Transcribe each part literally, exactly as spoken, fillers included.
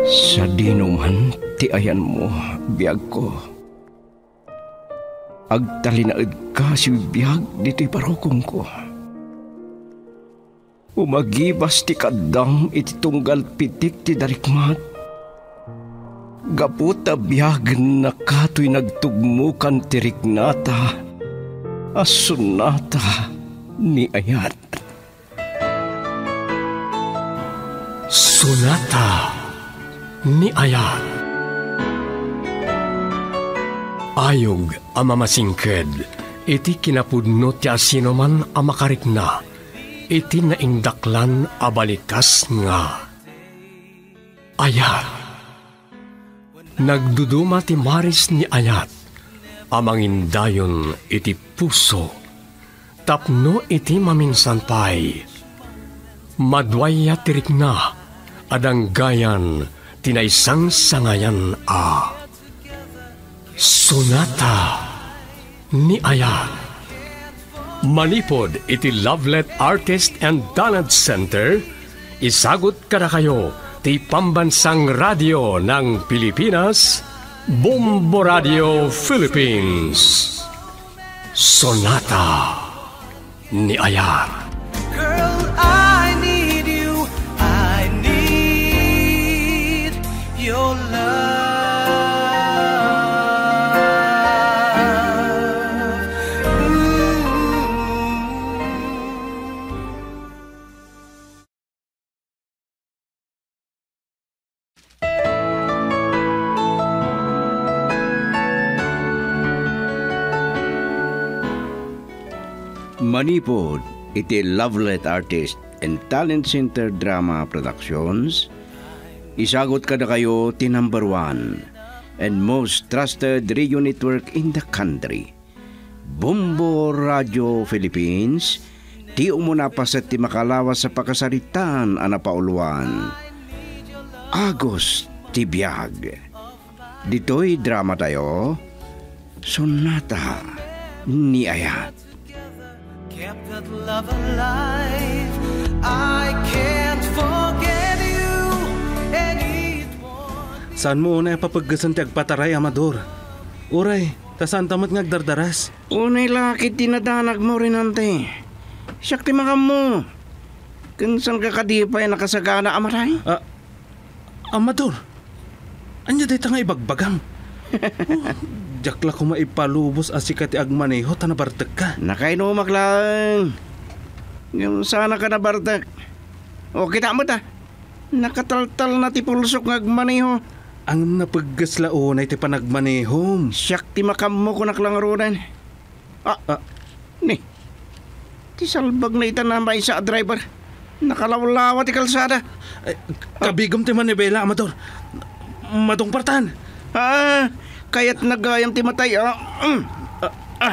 Sa dinuman ti ayan mo, biyag ko. Agtalinaed ka si biyag dito'y parokong ko. Umagibas ti kadam iti tunggal pitik ti darikmat. Gaputa biyag na kato'y nagtugmukan ti riknata, asunata ni ayat. Sunata ni ayat. Ayog ang mamasingked, iti kinapudno ti asinoman ang makarikna, iti naindaklan abalikas nga. Ayat. Nagduduma ti maris ni ayat, amangindayon iti puso, tapno iti maminsan pay. Madwaya tirikna, adang gayan, tinaysang sangayan a. Sunata ni ayat. Manipod iti Lovelet Artist and Talent Center, isagot kada kayo ti pambansang radyo ng Pilipinas, Bombo Radio Philippines. Sonata ni ayat. Girl, I need you. I need your love. Manipod iti Lovelet Artist and Talent Center Drama Productions, isagot kada kayo ti number one and most trusted radio network in the country, Bombo Radio Philippines, ti umuna pa sa ti makalawas sa pakasaritan anapauluan. Agos ti biyag. Dito'y drama tayo, Sonata ni ayat. Kept that love alive. I can't forget you. And it was... Saan mo unay papaggasan ti agpataray, Amador? Uray, tasan tamat ngagdardaras. Unay lakit tinadanag mo rin ante. Siyak ti makam mo. Kansan ka kadipay nakasagana amaray? Ah, Amador, anya day nga ibagbagam. Oh, jakla ko maipalubos asikat agmaneho tanabartag ka. Nakainumak lang. Yung sana ka nabartag. O kita mo ta. Nakataltal na ti pulsok ng agmaneho. Ang napaggaslaon ay ti panagmanehom. Siyak ti makam mo kunak lang rodan. Ah, ah, ni. Ti salbag na itan na may sa driver. Nakalawlawa ti kalsada. Ay, kabigom ti manibela, Amador. Matong partan. Ah, kaya't nagayam ti matay. Ah, mm. ah, ah.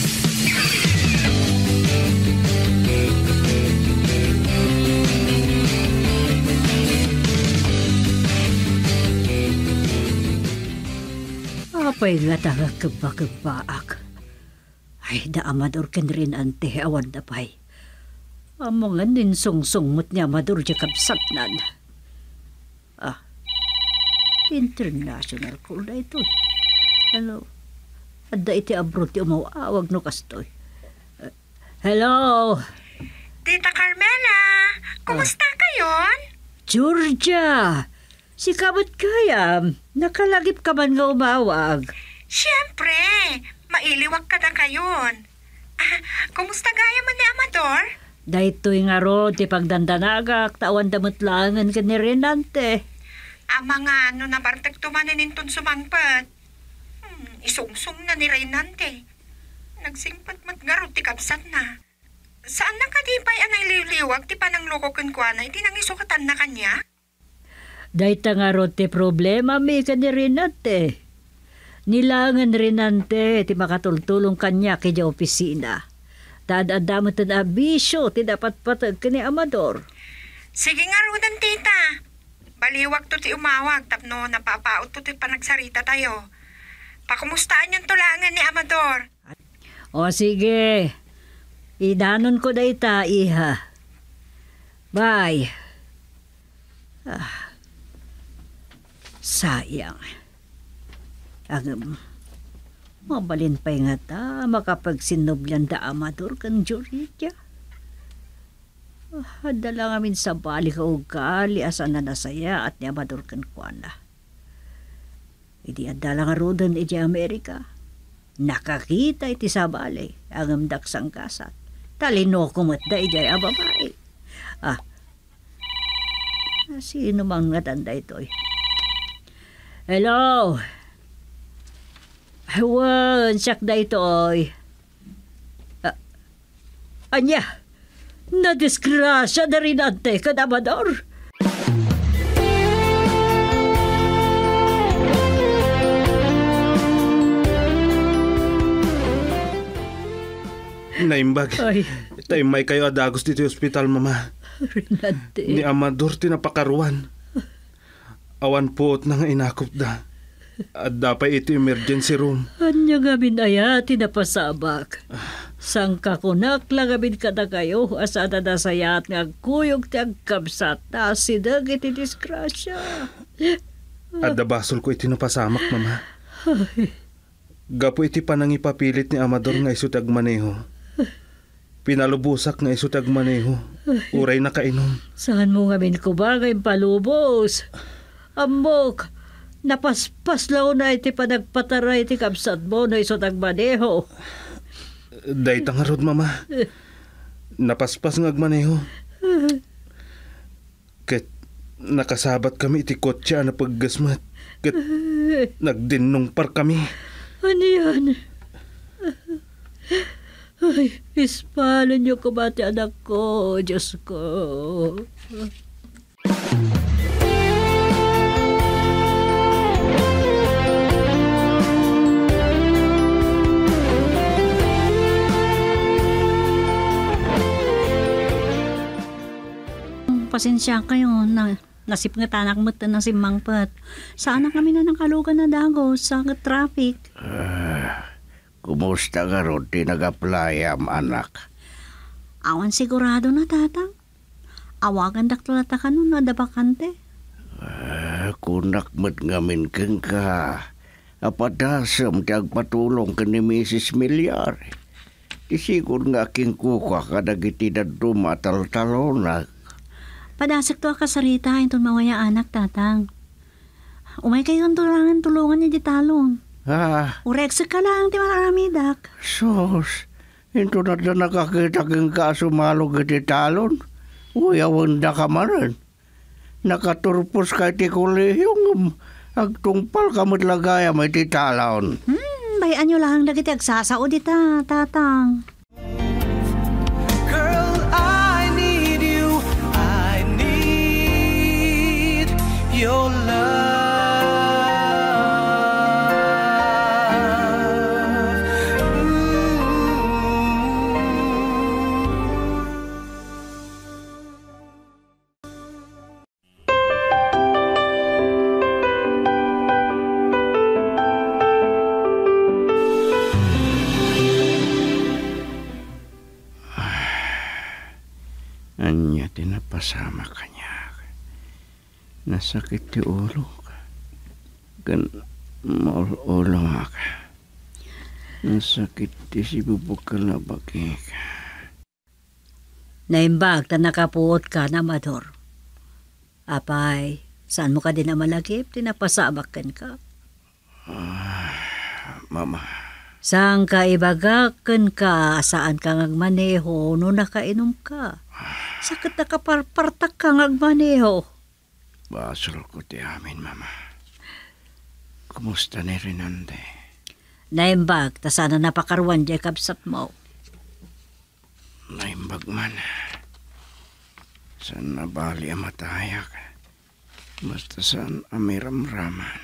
Apay nga taga kagpa-kagpaak. Ay, da Amador ken rin ante awan da pay. Amongan din sung-sungmut niya Amador di kapsat nan. Ah, international call na ito. Hello. Adda iti abroad ti umawawag no kastoy. Uh, hello. Tita Carmela, kumusta uh, kayon? Georgia, si kabot kaya, nakalagip ka man nga umawag. Siyempre, mailiwag ka na kayon. Ah, kumusta gaya man ni Amador? Dahito'y nga ro, ti pagdandanagak, tawan damutlangan ka ni Renante. Ang mga ano na bartag tumanin inton sumangpat. Hmm, isungsung na ni Renante. Nagsingpat matgarot ti kapsat na. Saan na kadipay anay liliwag ti panang loko kunkwana iti nang isukatan na kanya? Dahita nga ro ti problema mi ka ni Renante. Nilangan Renante ti makatultulong kanya kaya opisina. Dadadamot na abisyo ti dapat patag ka ni Amador. Sige nga rudan tita. Baliwag to ti umawag tapno napapaot to ti panagsarita tayo. Pakumustahan yung tulangan ni Amador. O sige. Idanon ko da ita, iha. Bye. Ah. Sayang. Ang mabalin pa nga ta, makapagsinoblan da Amador kan Jorita. Ah, dala ngamin sa balik o gali asa na nasaya at ni Amador kan kuana. Idi adala nga rodan iti Amerika. Nakakita iti sa bali ang amdak sang kasat. Talino kumot da iti a babae. Ah, sino mang natanda ito'y? Hello? Ewan, siyak da ito'y. Ah, anya, nadisgrasya na rin ante ka, Amador. Naimbag. Ay, Tayo may kayo adagos dito yung ospital, mama. Rinante. Ni Amador tinapakaruan. Awan poot na nga inakop da. At dapat ito emergency room. Anya nga binaya, tinapasabak. Sangka kunak lang abin ka na kayo, asada na sayat nga kuyog ti agkabsat na sidag iti disgrasya. At dabasol ko iti napasamak, mama. Gapo iti panang ipapilit ni Amador nga isutag maneho. Pinalubusak nga isutag maneho. Uray na kainom. Saan mo nga min ko ba ngayon palubos? Amok, napaspas lao na iti panagpataray iti kapsat mo na isutag maneho. Day tangarod, mama. Napaspas ng agmaneho. Ket nakasabat kami iti kotse na paggasmat. Ket nagdinungpar kami. Ano yan? Ay, ispalan niyo ko ba ti anak ko, Diyos ko. Pasensya kayo na nasip nga tanak mo na si Mangpat. Saan na kami na ng kalugan na dagos sa traffic? Ah, kumusta ka ron? Tinag-apply am anak. Awan sigurado na tatang. Awagan daktulata ka nun na dabakante. Ah, kunak mat ngamin keng ka. Apadasam ti agpatulong ka ni Missus Milyar. Isigur nga king kuka kadagiti dadum atal-talona. Padasek to akasarita itong mawaya anak tatang. Umay kayo ang tulangan tulungan niya di talon. Ah, Ureksa ka lang ti maramidak. sos. Ito na na nakakita keng kasumalog iti talon. Uyawan da ka maran. Nakaturpos ka iti kulihong agtungpal ka matlagayam iti talon. Hmm, bayan nyo lang dagiti agsasao dita tatang. Girl, I need you. I need your love. Anya tinapasama ka niya. Nasakit ti ulo ka. Gan ulo nga ka. Nasakit ti si bubuk ka na bagi ka. Naimbag ta nakapuot ka na, Amador. Apay, saan mo ka din na malagip? Tinapasabak kan ka. Mama, Saan ka ibagakan ka? Saan ka ngagmaneho? No nakainom ka? Sakit na kaparpartak ka ngagmaneho. basol ko ti amin, mama. Kumusta ni Rinante? Naimbag, ta sana napakarwan di kapsat mo. Naimbag man. Saan nabali ang matayak? Basta saan amiramraman.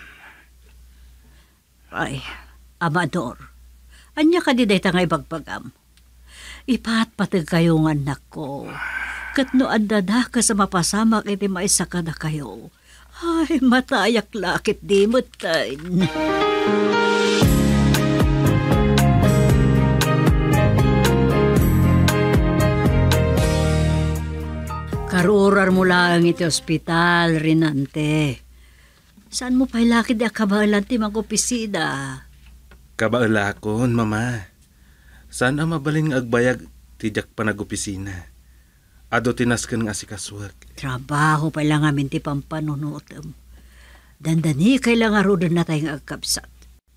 Ay, Amador, anya ka di day tangay bagpagam. Ipatpatag kayo ng anak ko. Katno adada ka sa mapasamak iti maisa ka na kayo. Ay, matayak lakit di mutain. Karurar mo lang iti ospital, Rinante. Saan mo pa ilakid di akabalan ti mga opisina? Kabaulakon, mama. Saan ang mabalin nga agbayag tijak pa nag-opisina? Ado tinaskan nga si kaswag. Trabaho pa lang amin ti pampanunutom. Dandani kailangan rodan na tayong agkapsat.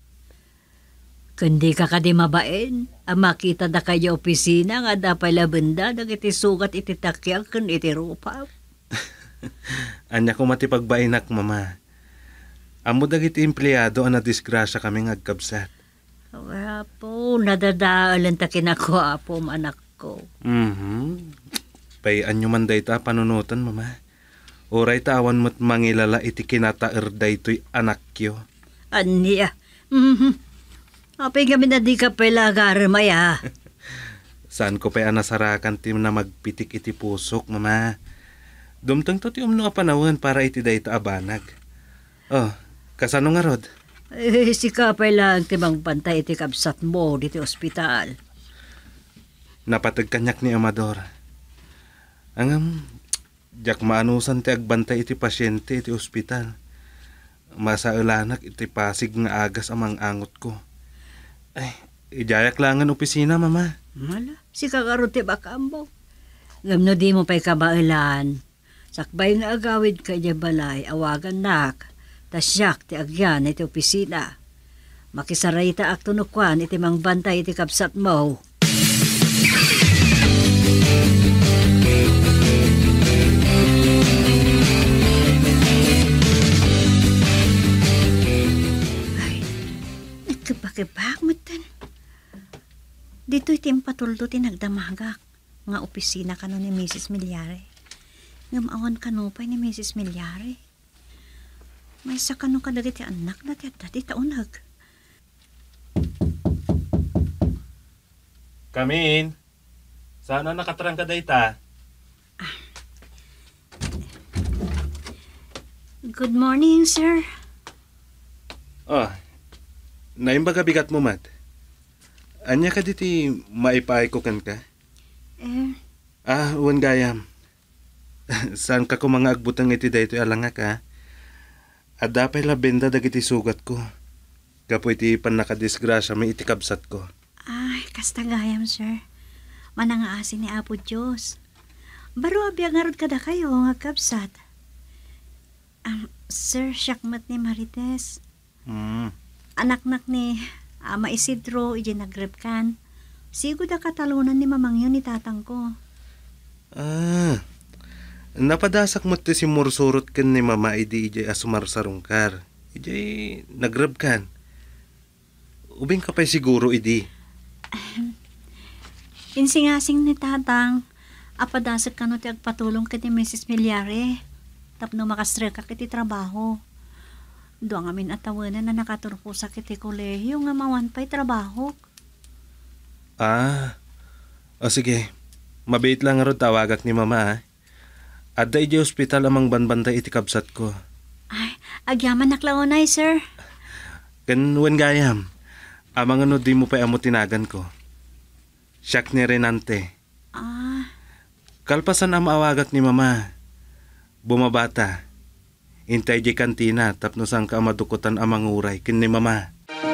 Kundi ka ka di mabain, ang makita na kayo opisina nga dapay labenda nag iti sugat iti takyak kun iti rupa. Anya ko matipagbayinak, mama. Amo dagiti empleyado ang nadisgrasya kami nga agkapsat. Apo, nadadaalan ta kinako apo anak ko. Mhm. Payan nyo man day ta panunutan, mama. Oray ta awan mo't mangilala iti kinataer daytoy anak kyo. Aniya. Mhm. Apay kami na di ka pala agarmaya. Saan ko pa anasarakan ti na magpitik iti pusok, mama. Dumtang to ti umno a panahon para iti dayta abanag. Oh, kasano nga rod? Eh, si kapay lang timang pantay iti kapsat mo diti ospital. Napatag kanyak ni Amador. Angam, jak maanusan ti agbantay iti pasyente iti ospital. Masaulanak iti pasig nga agas amang angot ko. Ay, ijayak langan opisina, mama. Mala, si kakarote bakambo. Ngamno di mo pa'y kabailan. Sakbay nga agawid ka niya balay, awagan nak. Tasyak ti agyan iti opisina. Makisaray ta ak tunukwan iti mang bantay iti kapsat mo. Ay, nagkabakibak mo tan. Dito iti impatuldo ti nagdamagak. Nga opisina kano ni Missus Milyare. Ngamawan kanupay ni Missus Milyare. May sa kano ka dati anak na ti dati taunag. Kamin. Sana nakatarang ka dayta. Good morning, sir. Oh, naimbaga bigat mo, mat. Anya ka diti maipay ko kan ka? Eh, Ah, uwan gayam. Saan ka ko mga agbutang iti dayto alanga ka? At dapay labenda dagiti sugat ko. Kapo iti pan nakadisgrasya may iti kabsat ko. ay, kastagayam, sir. Manangaasin ni Apo Diyos. Baro abiyang arod kada kayo nga kapsat. Um, sir, siyakmat ni Marites. Hmm. Anak-nak ni Ama Isidro, iji nagrepkan. Sigo da katalunan ni mamang yun ni tatang ko. Ah, napadasak mo ti si mursurot kan ni mama idi ijay asumar sarungkar. Ijay nagrab kan. Ubing ka pa'y siguro idi. Insingasing ni tatang, apadasak ka no ti agpatulong kiti Missus Milyare. Tapno makastre ka kiti trabaho. Doang amin atawanan na nakaturpo sa kiti kolehiyo nga mawan pa'y trabaho. Ah, o sige. Mabait lang nga ro tawagak ni mama ha. Adda ijay ospital amang banbantay iti kabsat ko. Ay, agyaman naklaonay, sir. Kanwan gayam. Amang ano di mo pa amo tinagan ko. Siyak ni Renante. Ah, Kalpasan ang maawagak ni mama. Bumabata. Intay di kantina tapno sang ka madukutan amang uray kin ni mama.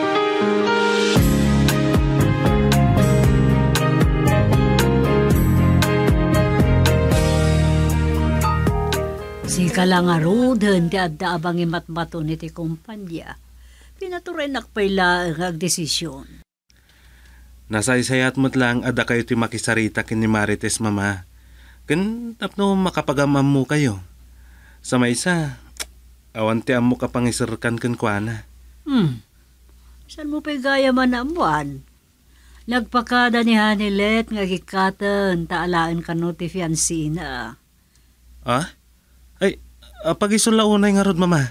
Si kalangarudan ti adda abang imatmato ni ti kumpanya. Pinaturay nakpaila ang desisyon. Nasaysayat mo't lang ada kayo ti makisarita kin ni Marites mama. Kin tapno makapagamam mo kayo. Sa maysa, awan ti amo ka pangisirkan kin kuana. Hmm. Saan mo pa'y gaya man amuan? Nagpakada ni Hanilet nga gikatan taalaan ka no ti fiancina. Ah? Ay, uh, pag-isulaunay nga rod mama.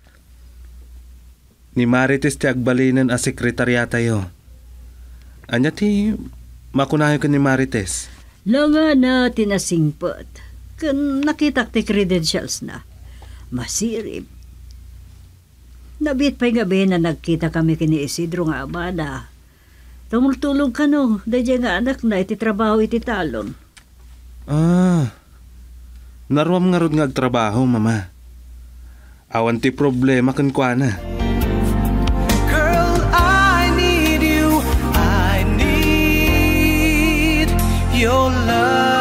Ni Marites ti agbalinan a sekretaryata yo. Anya ti makunayo ka ni Marites. Langa na tinasingpot. Kan nakitak ti credentials na. Masirip. Nabit pa'y gabi na nagkita kami kini Isidro nga abada. Tumultulog ka no, dahil nga anak na iti trabaho iti talon. Ah, naruam nga rod nga agtrabaho, mama. Awan ti problema kan kwa na. Girl, I need you. I need your love.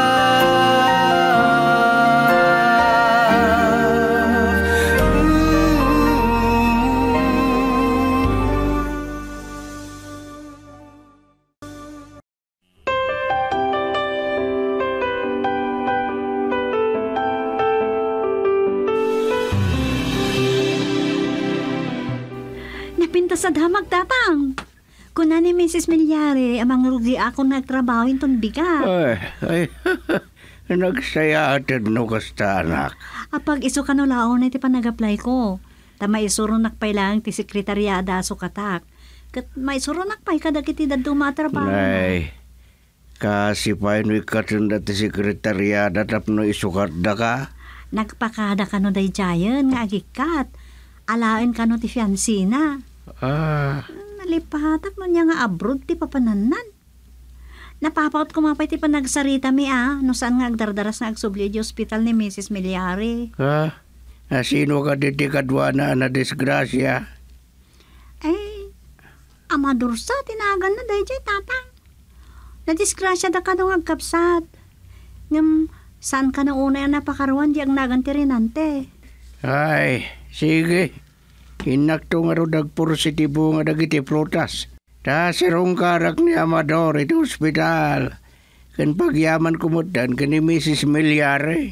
Napinta sa damag tatang. Kuna ni Missus Milyare, amang rugi ako nagtrabaho inton bigat. Ay, ay, nagsaya atin no kasta anak. Apag iso ka no laon iti pa nag-apply ko. Ta maisuro nakpay lang ti sekretaryada so katak. Kat maisuro nakpay kadag iti dadto matrabaho. Nay, kasi pa yun ikatunda ti sekretaryada tapno isukat da ka. Nagpakada ka no day giant nga agikat. Alain ka no ti fiancé na. Ah, Nalipatak mo niya nga abroad ti papananan. Napapakot kumapay ti panagsarita mi ah, no saan nga agdardaras nga agsubli di hospital ni Missus Milyare. ha? Nasino ka diti kadwana na disgrasya? Eh, amadursa, tinagan na dahi jay tatang. Nadisgrasya da ka nung agkapsat. Ngam, saan ka na una yung napakaruan di ang naganti rinante? Ay, sige. Hinakto nga ro dagpositibo nga dagiti prutas. Ta sirong karak ni Amador iti ospital. Kan pagyaman kumutan kan ni Missus Milyare.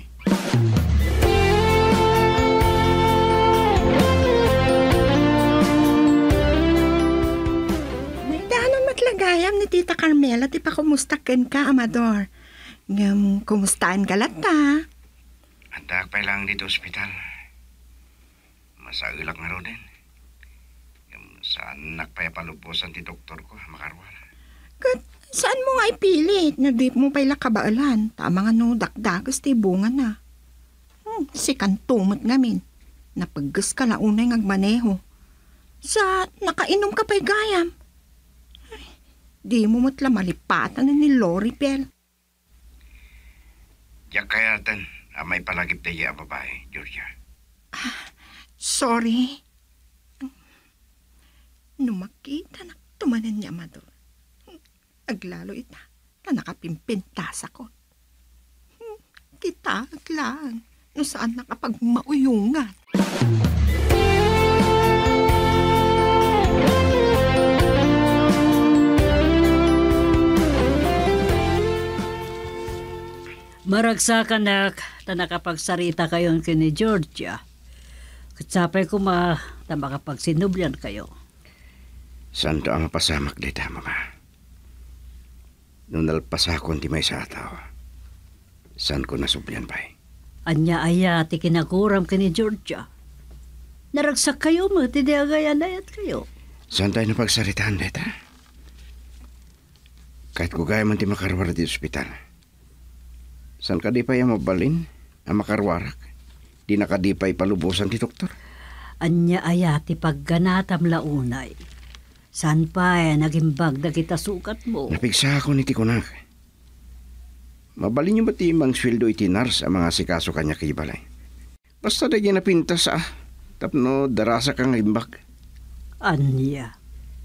Danon matlagayam ni Tita Carmela ti pakumustaken ka, Amador. Ngam, kumustaan ka lata? Antak pa lang dito ospital. Masagilak nga ro din. Yung saan nakpayapaluposan ti doktor ko, makarwal. Kat, saan mo nga ipilit? Nadip mo pa'y lakabaalan. Tama nga no, dakdagas ti bunga na. Hmm, si kantumot ngamin. Napaggas ka la unay ngagmaneho. Sa nakainom ka pa'y gayam. Ay, di mo matla malipatan na ni Loripel. Diyak kaya tan, amay palagip tayo ang babae, Georgia. Sorry. Nung makita na tumanan niya, Amador. Aglalo ita na nakapimpintas ako. Hmm, kita aglang no saan nakapagmauyungan. Maragsakan na ta nakapagsarita kayon kini Georgia. Katsapay ko ma ta makapagsinubyan kayo. Santo ang pasamak dita, mama. Nung nalpasakon ti may sa tao. San ko nasubyan pa eh? Anya aya ti kinakuram kini Georgia. Naragsak kayo mo, ti diagayan ayat kayo. Saan tayo napagsaritaan dita? Kahit ko gaya man ti makarwara di ospital. San ka di pa yung mabalin ang makarwarak? Di nakadipay palubusan ti doktor. Anya aya ti pagganatam launay. San pa eh, nagimbag na kita sukat mo. Napigsa ako ni Tikunak. Mabalin niyo ba ti mang sweldo iti nars ang mga sikaso kanya kay balay? Basta da napintas ah. Tapno darasa kang imbag. Anya.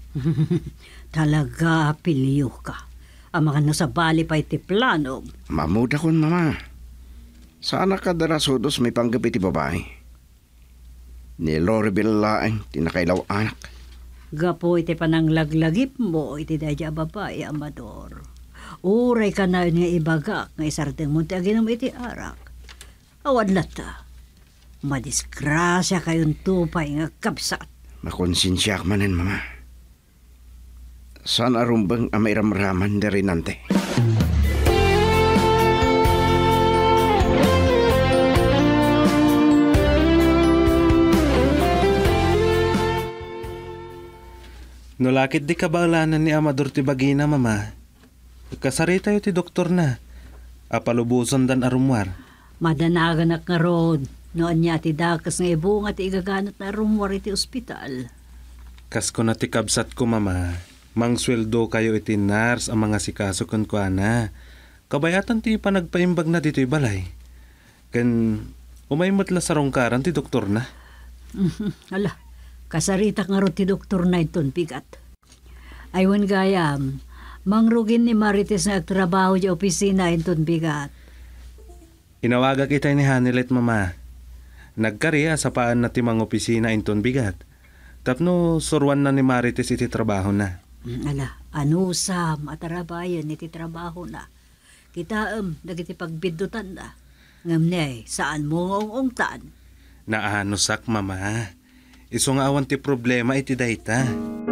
Talaga apilyo ka. Ang mga nasa bali pa iti plano. Mamuda kon, mama. Sana ka darasodos may panggabi ti babae. Ni Loribel laeng tinakailaw anak. Gapo iti pananglaglagip mo iti dadya babae, Amador. Uray ka na niya ibagak nga isarteng mo ti aginom iti arak. Awad lata. Madisgrasya kayon tupay nga kapsat. Makonsensya ka manen, mama. Saan arumbang amairamraman na rinante? Nulakit di kabaalanan ni Amador ti bagina, mama. Kasarita yu ti doktor na. Apalubusan dan arumwar. Madanagan ak nga ron. Noon niya ti dakas nga ibong at igaganat na arumwar iti ospital. Kas ko na ti kabsat ko, mama. Mang sweldo kayo iti nars ang mga sikaso kun ko ana. Kabayatan ti panagpaimbag na dito'y balay. Kan umaymot la sa rongkaran ti doktor na. Ala, kasarita nga ro ti doktor na iton pigat. Aywan gayam, mangrugin ni Marites na agtrabaho di opisina iton bigat. Inawaga kita ni Hanilet, mama. Nagkariya sa paan na timang opisina inton bigat. Tapno surwan na ni Marites iti trabaho na. Ala, anusam atarabayan iti trabaho na. Kita em, dagiti pagbiddutan na. Ngamnay, saan mo ngongongtan? Naanusak, mama. Iso nga awan ti problema iti dayta.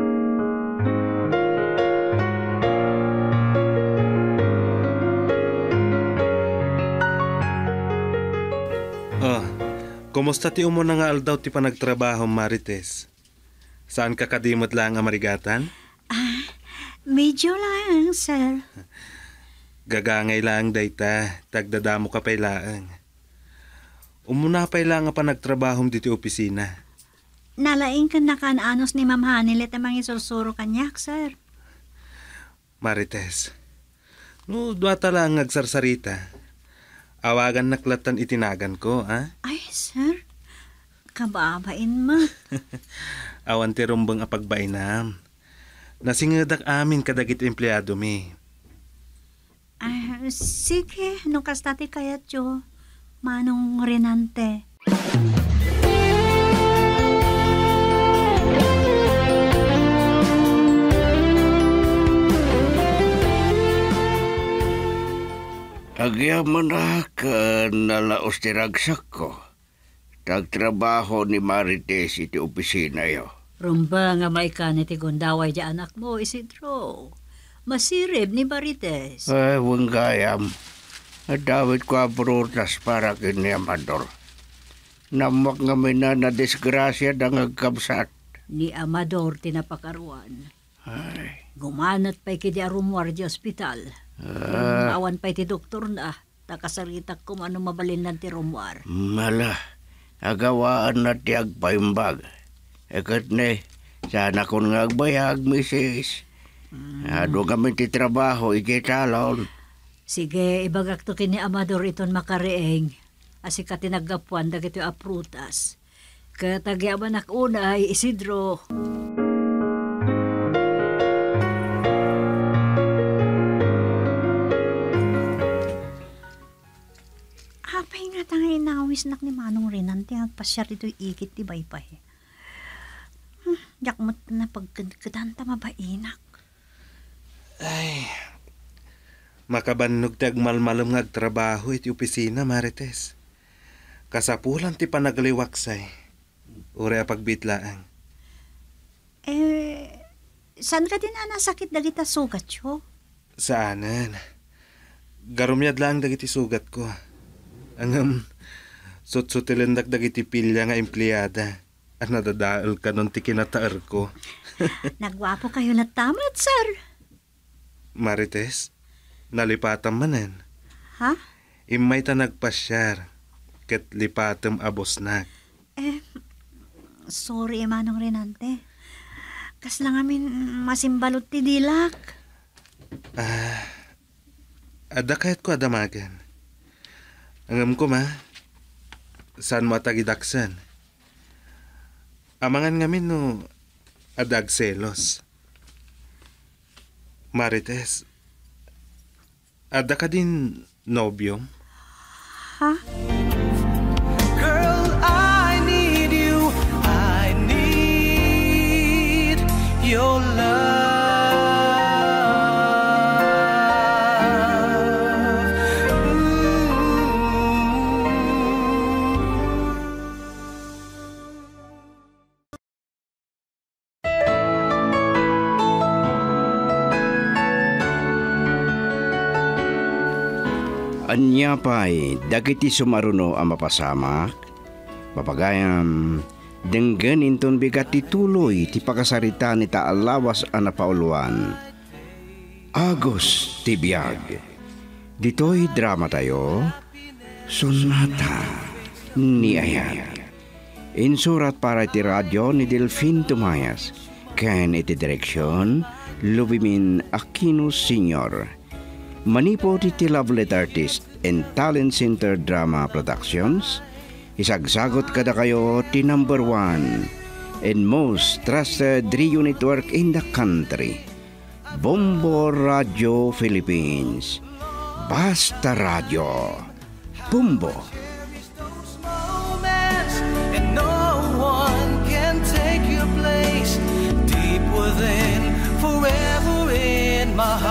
Oh, kumusta ti umo na nga aldaw ti panagtrabaho, Marites? Saan ka kadimot lang ang marigatan? Ah, medyo lang, sir. Gagangay lang dayta, tagdadamo ka pay laang. Umuna pay lang nga panagtrabahom diti opisina. Nalaing ka na kanaanos ni Ma'am Hanilet ang mga isursuro kanyak, sir. Marites, no duwata lang agsarsarita. Awagan naklatan itinagan ko, ha? Ay, sir. Kababain mo. Awan ti rumbang apagbainam. Nasingadak amin kadagit empleyado mi. Ah, sige, nung kastati kayat yo, manong Renante. Agyaman na ka nalaos ti ragsak ko. Tagtrabaho ni Marites iti opisina yo. Rumba nga may kanit ti gundaway di anak mo, Isidro. Masirib ni Marites. Ay, wanggayam. Adawit ko abrutas para kini Amador. Namak nga may na nadisgrasya da ngagkabsat. Ni Amador tinapakaruan. Ay, Gumanat pa'y kidi arumwar di ospital. ah, Awan pa'y ti doktor na. Takasaritak kung ano mabalin ng ti rumwar. mala. Agawaan na ti agpaimbag. Ekat ne, sana kung nga agbayag, misis. Ado kami ti trabaho, ikitalon. Sige, ibagak to kini Amador iton makareeng. Asi ka tinagapuan dagito aprutas. Katagyaman ak unay, Isidro. Apay nga tanga inawis nak ni Manong Renante agpasyar dito ikit ti baypay. Hmm, yak mo na pagkadanta mabainak. Ay, makabannog ti agmalmalom nga agtrabaho iti opisina, Marites. Kasapulan ti panagliwaksay. Uri a pagbitlaang. Eh, saan ka din na nasakit dagita sugat yo? Saanan? Garumyad lang dagiti sugat ko. Angam, sut-sutilindak dagiti pilya nga empleyada. At nadadaal ka nun ti kinataar ko. Nagwapo kayo na tamat, sir. Marites, nalipatan manen. Ha? Imay ta nagpasyar. Ket lipatem abos na. Eh, sorry, Manong Renante. Kas lang amin masimbalot ti dilak. Ah, ada kahit ko adamagan. Angam ko ma, saan mo atagidaksan? Amangan ngamin no, adag selos. Marites, ada ka din nobyom? Ha? Girl, I need you. I need your love. Anya pa'y dagiti sumaruno ang mapasamak, papagayam, denggan inton bigat tituloy ti pakasarita ni taalawas ang napauluan. Agos ti biyag. Dito'y drama tayo, Sonata ni Ayat. Insurat para iti radyo ni Delfin Tumayas, ken iti direksyon, Lubimin Aquino Senior Manipo ti Lovelet Artist and Talent Center Drama Productions, Isagsagot kada kayo ti number one and most trusted radio network in the country, Bombo Radio Philippines. Basta Radio. Bombo. Moments, and no one can take your place. Deep within, forever in my heart.